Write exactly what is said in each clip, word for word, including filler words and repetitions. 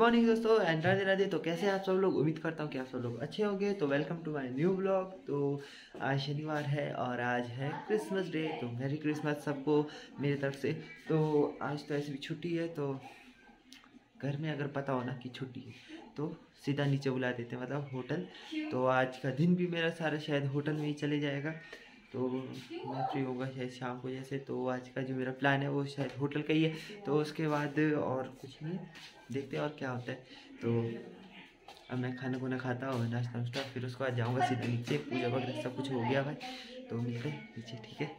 Morning दोस्तों and Radhe Radhe. तो कैसे आप सब लोग, उम्मीद करता हूँ कि आप सब लोग अच्छे होंगे। तो welcome to my new blog. तो आज शनिवार है और आज है क्रिसमस डे। तो मेरी क्रिसमस सबको मेरी तरफ से। तो आज तो ऐसे भी छुट्टी है, तो घर में अगर पता हो ना कि छुट्टी है तो सीधा नीचे बुला देते हैं, मतलब होटल। तो आज का दिन भी मेरा सारा शायद होटल में ही चले जाएगा। तो मैं फ्री होगा शायद शाम को जैसे। तो आज का जो मेरा प्लान है वो शायद होटल का ही है। तो उसके बाद और कुछ नहीं, देखते हैं और क्या होता है। तो अब मैं खाना खुना खाता हूँ, नाश्ता वाश्ता, फिर उसके बाद जाऊँगा सीधा नीचे। पूजा वगैरह सब कुछ हो गया भाई। तो मिलते हैं नीचे, ठीक है।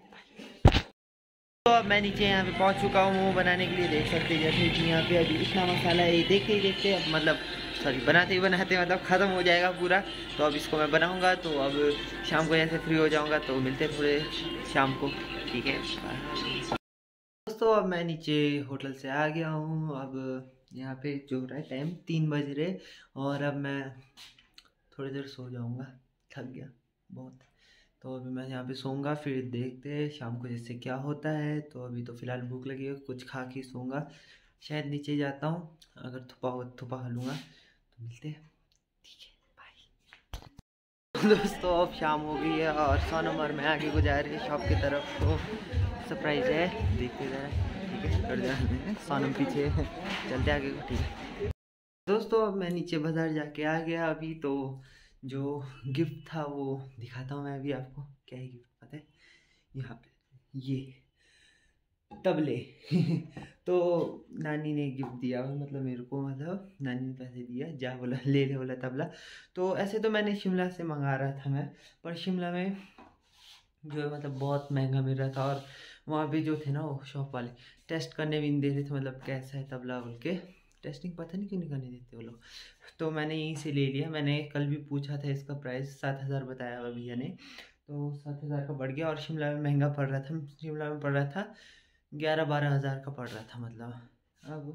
तो अब मैं नीचे यहाँ पे पहुँच चुका हूँ बनाने के लिए। देख सकते हैं जैसे कि यहाँ पे अभी इतना मसाला है, ये देखते ही देखते अब मतलब सॉरी बनाते ही बनाते मतलब ख़त्म हो जाएगा पूरा। तो अब इसको मैं बनाऊँगा। तो अब शाम को जैसे फ्री हो जाऊँगा तो मिलते हैं थोड़े शाम को, ठीक है। दोस्तों अब मैं नीचे होटल से आ गया हूँ। अब यहाँ पे जो हो रहा है टाइम तीन बज रहे और अब मैं थोड़ी देर सो जाऊँगा, थक गया बहुत। तो अभी मैं यहाँ पे सोऊंगा, फिर देखते हैं शाम को जैसे क्या होता है। तो अभी तो फ़िलहाल भूख लगी है, कुछ खा के सोऊंगा। शायद नीचे जाता हूँ, अगर थुपा हो थुपा खा लूँगा। तो मिलते हैं, ठीक है, बाय। दोस्तों अब शाम हो गई है और सौ नंबर में आगे को जा रही है शॉप की तरफ। तो सरप्राइज़ है, देखते जाए, ठीक है। कर जाए सोनम पीछे, चलते आगे को, ठीक है। दोस्तों अब मैं नीचे बाज़ार जाके आ गया अभी। तो जो गिफ्ट था वो दिखाता हूँ मैं अभी आपको। क्या है गिफ्ट पता है? यहाँ पे ये तबले तो नानी ने गिफ्ट दिया, मतलब मेरे को, मतलब नानी ने पैसे दिया, जा बोला ले ले बोला तबला। तो ऐसे तो मैंने शिमला से मंगा रहा था मैं, पर शिमला में जो है मतलब बहुत महंगा मिल रहा था। और वहाँ पे जो थे ना वो शॉप वाले टेस्ट करने भी नहीं दे रहे थे, मतलब कैसा है तबला बोल के। टेस्टिंग पता नहीं क्यों नहीं करने देते वो लोग। तो मैंने यहीं से ले लिया। मैंने कल भी पूछा था, इसका प्राइस सात हज़ार बताया हुआ भैया ने। तो सात हज़ार का बढ़ गया। और शिमला में महंगा पड़ रहा था, शिमला में पड़ रहा था ग्यारह बारह हज़ार का पड़ रहा था। मतलब अब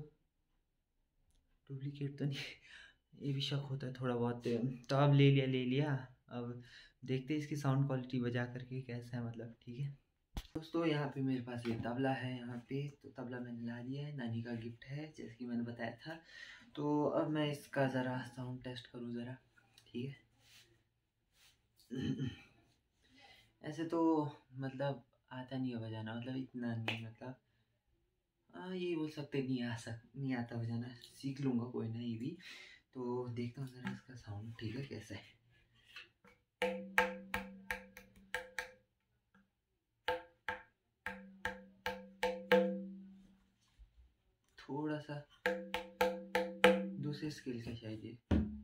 डुप्लीकेट तो नहीं, ये भी शक होता है थोड़ा बहुत। तो अब ले लिया ले लिया अब देखते हैं इसकी साउंड क्वालिटी बजा करके कैसा है, मतलब, ठीक है। दोस्तों यहाँ पे मेरे पास ये तबला है यहाँ पे। तो तबला मैंने ला दिया है, नानी का गिफ्ट है जैसे कि मैंने बताया था। तो अब मैं इसका ज़रा साउंड टेस्ट करूँ ज़रा, ठीक है। ऐसे तो मतलब आता नहीं है बजाना, मतलब इतना नहीं, मतलब हाँ ये बोल सकते नहीं आ सक नहीं आता बजाना, सीख लूँगा कोई ना ये भी। तो देखता हूँ ज़रा इसका साउंड, ठीक है, कैसा है। थोड़ा सा दूसरे स्केल का शायद ये।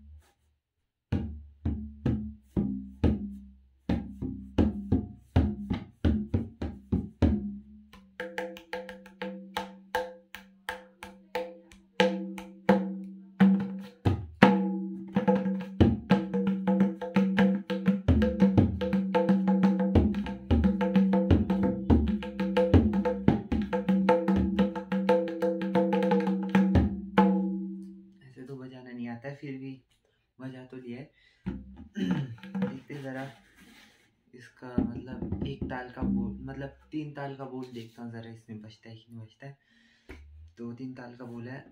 फिर भी बजा तो लिया है। देखते ज़रा इसका मतलब एक ताल का बोल, मतलब तीन ताल का बोल देखता हूँ ज़रा इसमें बजता है कि नहीं बजता है। तो तीन ताल का बोल है।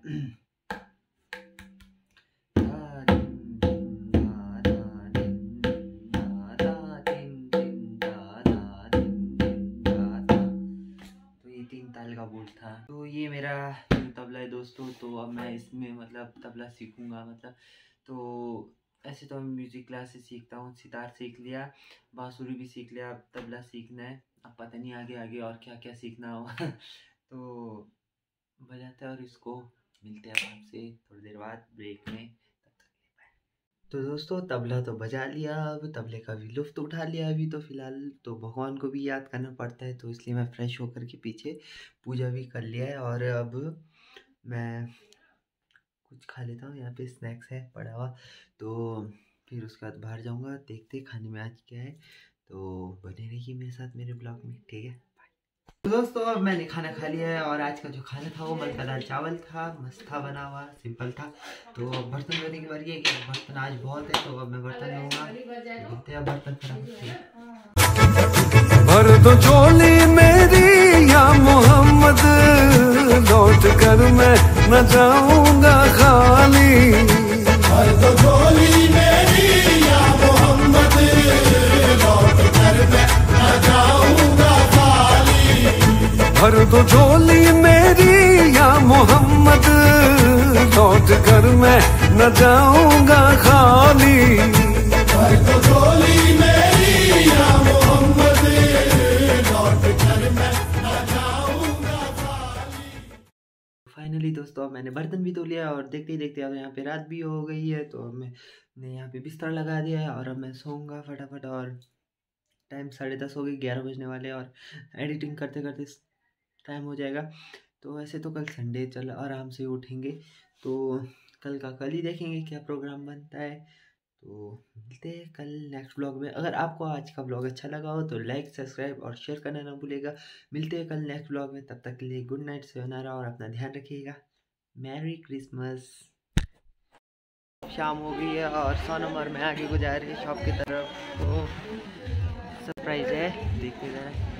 तो ये तीन ताल का बोल था। तो ये मेरा तबला है दोस्तों। तो अब मैं इसमें मतलब तबला सीखूंगा, मतलब। तो ऐसे तो मैं म्यूज़िक क्लास से सीखता हूँ, सितार सीख लिया, बांसुरी भी सीख लिया, अब तबला सीखना है। अब पता नहीं आगे आगे और क्या क्या सीखना होगा। तो बजाते हैं और इसको मिलते हैं आपसे थोड़ी देर बाद ब्रेक में। तो दोस्तों तबला तो बजा लिया, अब तबले का भी लुत्फ़ उठा लिया अभी तो फ़िलहाल। तो भगवान को भी याद करना पड़ता है, तो इसलिए मैं फ़्रेश होकर के पीछे पूजा भी कर लिया है। और अब मैं कुछ खा लेता हूँ, यहाँ पे स्नैक्स है पड़ा हुआ। तो फिर उसके बाद बाहर जाऊँगा, देखते खाने में आज क्या है। तो बने रहिए मेरे साथ मेरे ब्लॉग में, ठीक है। तो दोस्तों अब मैंने खाना खा लिया है और आज का जो खाना था वो मलका दाल चावल था, मस्त था, बना हुआ सिंपल था। तो बर्तन धोने की बारी है कि बर्तन आज बहुत है, तो अब मैं बर्तन धोऊंगा। देखते हैं बर्तन खराब। भर दो झोली मेरी या मोहम्मद। लौट कर मैं न जाऊंगा खाली। भर दो झोली मेरी या मोहम्मद, लौट कर मैं न जाऊंगा खाली। भर दो झोली मेरी या मोहम्मद, लौट कर मैं न जाऊंगा खाली। भर दो झोली मेरी या मोहम्मद, लौट कर मैं न जाऊंगा खाली। फाइनली दोस्तों अब मैंने बर्तन भी धो लिया और देखते ही देखते अब यहाँ पे रात भी हो गई है, तो अब मैंने यहाँ पे बिस्तर लगा दिया है और अब मैं सोऊंगा फटाफट। और टाइम साढ़े दस हो गई, ग्यारह बजने वाले और एडिटिंग करते करते टाइम हो जाएगा। तो वैसे तो कल संडे, चल आराम से उठेंगे, तो कल का कल ही देखेंगे क्या प्रोग्राम बनता है। तो मिलते हैं कल नेक्स्ट ब्लॉग में। अगर आपको आज का ब्लॉग अच्छा लगा हो तो लाइक सब्सक्राइब और शेयर करना ना भूलिएगा। मिलते हैं कल नेक्स्ट ब्लॉग में, तब तक के लिए गुड नाइट, सोना और अपना ध्यान रखिएगा। Merry Christmas. शाम हो गई है और सोनम और मैं आगे को जा रही है शॉप की तरफ, तो सरप्राइज है, देखते जरा।